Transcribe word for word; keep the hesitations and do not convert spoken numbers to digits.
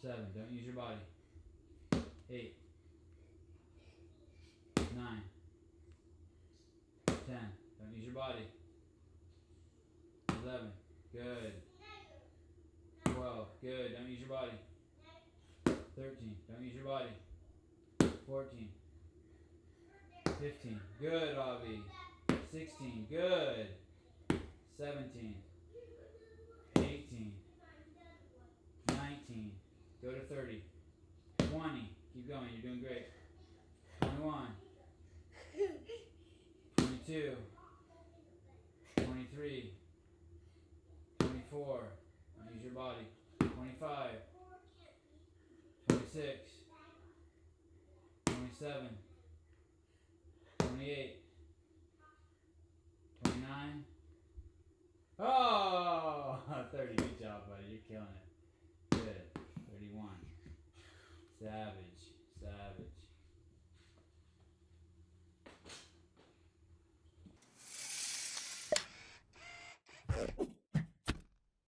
seven, don't use your body. eight, nine, ten, don't use your body. eleven, good. twelve, good, don't use your body. thirteen, don't use your body. fourteen, fifteen, good, Avi. sixteen, good. seventeen, eighteen, nineteen, go to thirty. twenty, keep going, you're doing great. twenty-one, twenty-two, twenty-three, twenty-four, don't use your body. twenty-five, twenty-six, twenty-seven, twenty-eight, twenty-nine. Oh, thirty. Good job, buddy. You're killing it. Good. thirty-one. Savage.